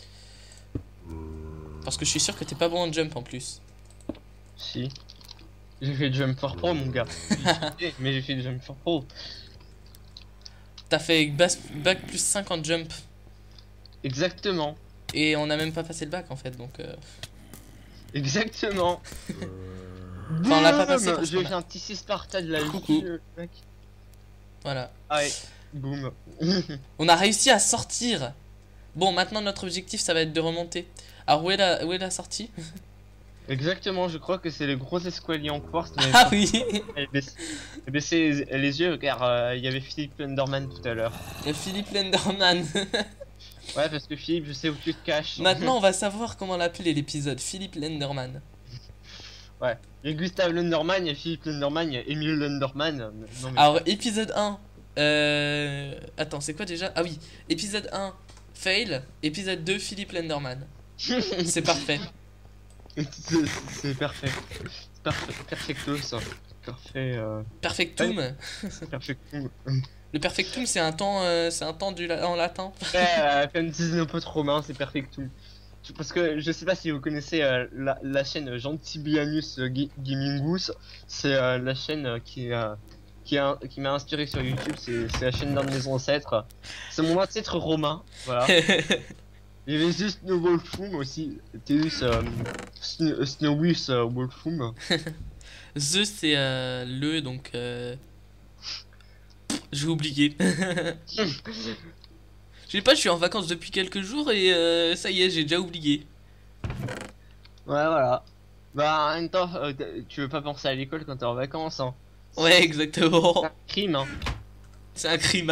Parce que je suis sûr que t'es pas bon en jump en plus. Si. J'ai fait jump for pro mon gars. Mais j'ai fait jump for pro. T'as fait bas- bac plus cinq en jump. Exactement. Et on a même pas passé le bac en fait, donc... Euh... Exactement. Enfin, on l'a pas passé. J'ai fait un petit six Sparta de la Coucou. vie, mec. Voilà. Ah ouais. Boum. On a réussi à sortir. Bon, maintenant notre objectif, ça va être de remonter. Alors, où est la, où est la sortie? Exactement, je crois que c'est le gros escalier en quartz. Mais Ah oui. elle baisse, elle baissait les, les yeux car euh, il y avait Philippe Lenderman tout à l'heure. Le Philippe Lenderman. Ouais, parce que Philippe, je sais où tu te caches. Maintenant, on va savoir comment l'appeler l'épisode. Philippe Lenderman. Ouais. Il y a Gustave Lenderman, il y a Philippe Lenderman, il y a Emile Lenderman. Non, mais... Alors, épisode un. Euh... Attends, c'est quoi déjà? Ah oui, épisode un, fail. Épisode deux, Philippe Lenderman. C'est parfait. C'est c'est parfait. C'est parfait. Perfecto ça. Parfait. Euh... Perfectum. Perfectum. Le perfectum, c'est un temps, euh, c'est un temps du la- en latin. Ouais, euh, comme disent nos potes romains, c'est perfectum. Parce que je sais pas si vous connaissez euh, la, la chaîne Gentibianus euh, Gi- Gimingus. C'est euh, la chaîne euh, qui, euh, qui, a- qui m'a inspiré sur YouTube. C'est c'est la chaîne d'un de mes ancêtres. C'est mon ancêtre romain. Voilà. Il y avait juste No Wolfum aussi. Théus euh, Sn- Snowis euh, Wolfum. The, c'est euh, le, donc... Euh... J'ai oublié. Je sais pas, je suis en vacances depuis quelques jours et euh, ça y est, j'ai déjà oublié. Ouais, voilà. Bah, en même temps, euh, tu veux pas penser à l'école quand t'es en vacances, hein. Ouais, exactement. C'est un crime, hein. C'est un crime.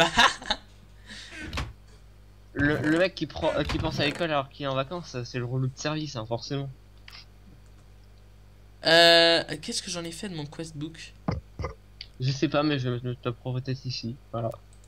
Le, le mec qui, prend, euh, qui pense à l'école alors qu'il est en vacances, c'est le relou de service, hein, forcément. euh, Qu'est-ce que j'en ai fait de mon questbook? Je sais pas, mais je vais mettre ta propre tête ici. Voilà.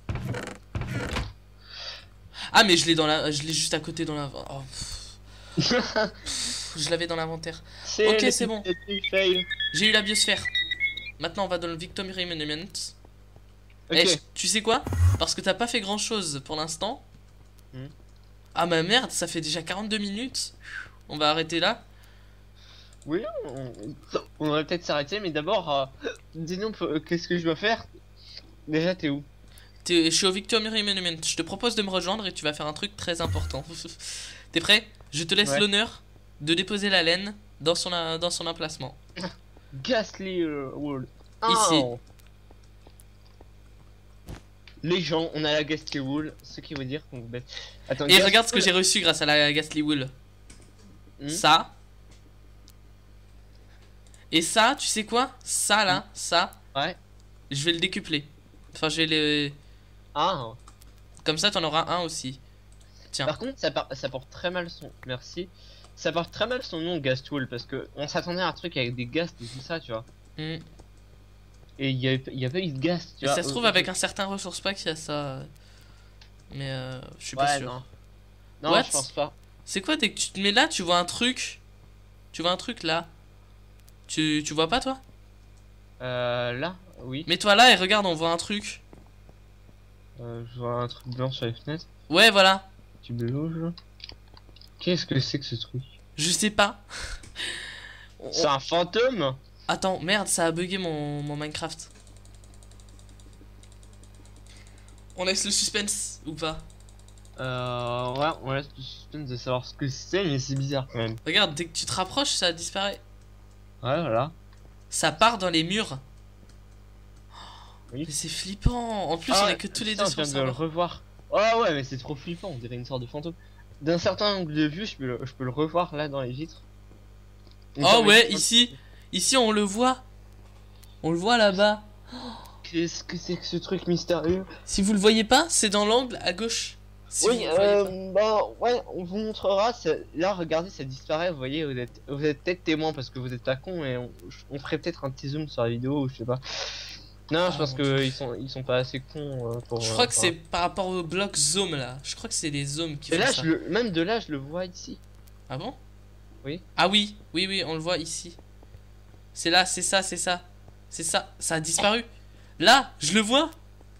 Ah, mais je l'ai dans la, je l'ai juste à côté dans la. Oh, pff. Je l'avais dans l'inventaire. Ok, le c'est bon. petit fail. J'ai eu la biosphère. Maintenant, on va dans le Victory Monument. Ok. Eh, je- tu sais quoi? Parce que t'as pas fait grand chose pour l'instant. Hmm. Ah, ma merde, ça fait déjà quarante-deux minutes. On va arrêter là. Oui, on, on va peut-être s'arrêter, mais d'abord, euh, dis-nous euh, qu'est-ce que je dois faire. Déjà, t'es où? T'es- Je suis au Victory Monument. Je te propose de me rejoindre et tu vas faire un truc très important. T'es prêt? Je te laisse Ouais. l'honneur de déposer la laine dans son, euh, dans son emplacement. Ghastly euh, World. Ici. Oh. Les gens, on a la Ghastly Wool, ce qui veut dire qu'on vous bête. Attends, Et Ghastly regarde ce que Wool- j'ai reçu grâce à la Ghastly Wool. Hmm. Ça. Et ça, tu sais quoi? Ça là, ça, Ouais. je vais le décupler. Enfin, je vais le. Ah. Comme ça, t'en auras un aussi. Tiens. Par contre, ça, par- ça porte très mal son. Merci. Ça porte très mal son nom, Ghastwool, parce que on s'attendait à un truc avec des ghasts et tout ça, tu vois. Hmm. Et il y a, il y a pas eu de ghast, tu Et vois. ça se trouve, Euh, avec un certain ressource pack, il y a ça. Mais euh, je suis pas Ouais, sûr. non. Non, What? je pense pas. C'est quoi dès que tu te mets là, tu vois un truc. Tu vois un truc là. Tu, tu vois pas toi? Euh, là, oui. Mets-toi là et regarde, on voit un truc. Euh, je vois un truc blanc sur les fenêtres. Ouais, voilà. Tu beloges là. Qu'est-ce que c'est que ce truc? Je sais pas. On- C'est un fantôme? Attends, merde, ça a bugué mon, mon Minecraft. On laisse le suspense ou pas? Euh, ouais, on laisse le suspense de savoir ce que c'est, mais c'est bizarre quand même. Regarde, dès que tu te rapproches, ça disparaît. Ouais, voilà. Ça part dans les murs. Oui. Mais c'est flippant. En plus, Ah on ouais, est que tous les putain, deux je sur viens le de le serveur. revoir. Oh ouais, mais c'est trop flippant, on dirait une sorte de fantôme. D'un certain angle de vue, je peux le, je peux le revoir là dans les vitres. Une Oh sorte de- ouais, ici. Ici, on le voit. On le voit là-bas. Qu'est-ce que c'est que ce truc mystérieux? Si vous le voyez pas, c'est dans l'angle à gauche. Si Oui, vous le voyez pas. euh, bah ouais, on vous montrera. ça- Là, regardez, ça disparaît. Vous voyez, vous êtes, vous êtes peut-être témoin parce que vous êtes pas con et on, on ferait peut-être un petit zoom sur la vidéo ou je sais pas. Non, Ah, je pense mon que ils sont, ils sont pas assez cons euh, pour. Je euh, crois que enfin. c'est par rapport au bloc Zome là. Je crois que c'est les Zomes qui Et font là, ça. je le, même de là, je le vois ici. Ah bon? Oui. Ah oui, oui, oui, on le voit ici. C'est là, c'est ça, c'est ça. C'est ça, ça a disparu. Là, je le vois.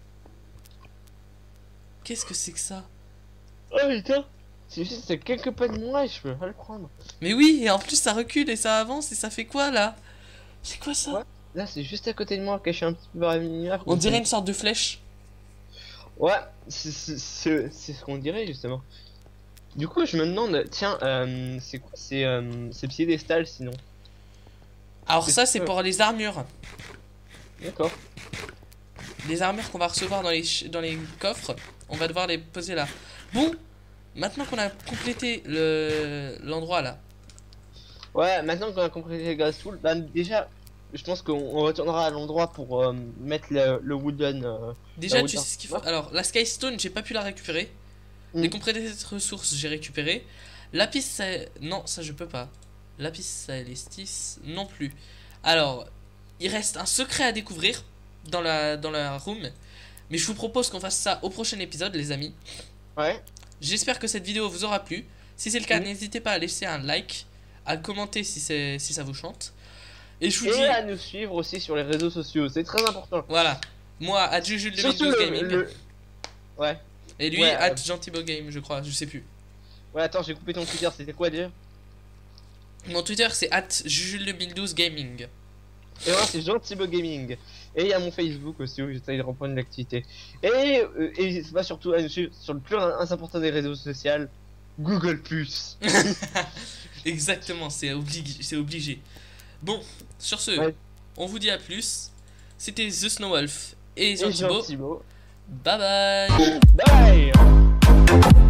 Qu'est-ce que c'est que ça? Oh putain, c'est juste c'est quelques pas de moi et je peux pas le prendre. Mais oui, et en plus ça recule et ça avance et ça fait quoi là? C'est quoi ça? Ouais. Là, c'est juste à côté de moi, caché un petit peu par la mini-map. On dirait une sorte de flèche. Ouais, c'est c'est- c'est- c'est ce qu'on dirait justement. Du coup, je me demande, tiens, euh, c'est quoi ces, euh, ces piédestals sinon? Alors C'est ça c'est sûr. pour les armures. D'accord. Les armures qu'on va recevoir dans les, ch- dans les coffres, on va devoir les poser là. Bon, maintenant qu'on a complété le l'endroit là. Ouais, maintenant qu'on a compris les gaz tool, bah déjà, je pense qu'on on retournera à l'endroit pour euh, mettre le, le wooden. euh, Déjà la tu wooden- sais ce qu'il faut. Alors la Skystone j'ai pas pu la récupérer. Mm. Les complétés de ressources j'ai récupéré. Lapis ça... Non ça je peux pas. Lapis Celestis non plus. Alors il reste un secret à découvrir dans la, dans la room. Mais je vous propose qu'on fasse ça au prochain épisode les amis. Ouais. J'espère que cette vidéo vous aura plu. Si c'est le cas, Mm. n'hésitez pas à laisser un like, à commenter si, c'est, si ça vous chante. Et je vous Et dis, à nous suivre aussi sur les réseaux sociaux, c'est très important. voilà, moi, à Jujules Surtout deux mille douze le, Gaming, le- Ouais. et lui, ouais, à euh, Gentilbo Game, je crois, je sais plus. Ouais, attends, j'ai coupé ton Twitter, c'était quoi déjà? Mon Twitter, c'est at Jujules deux mille douze Gaming. Et moi, c'est Gentilbo Gaming. Et il y a mon Facebook aussi où j'essaye de reprendre l'activité. Et, euh, et n'hésitez pas surtout à nous suivre sur le plus important des réseaux sociaux, Google plus. Exactement, c'est obligé, c'est obligé. Bon, sur ce, Ouais. on vous dit à plus. C'était The Snowwolf et Et Gentilbo. Gentilbo. Bye bye. Bye.